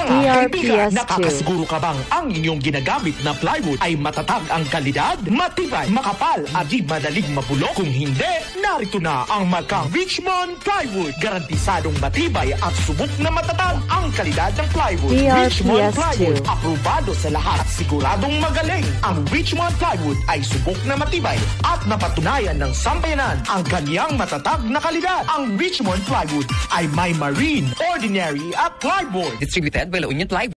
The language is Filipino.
kaibigan, ERPS2. nakakasiguro ka bang ang inyong ginagamit na plywood ay matatag ang kalidad, matibay, makapal at di madaling mabulok? Kung hindi, narito na ang markang Richmond Plywood. Garantisadong matibay at subok na matatag ang kalidad ng plywood. Richmond ERPS2. Plywood, aprobado sa lahat, siguradong magaling. Ang Richmond Plywood ay subok na matibay at napatunayan ng sambayanan ang kanyang matatag na kalidad. Ang Richmond Plywood ay may marine, ordinary at plywood. Distributed by La Union Plywood.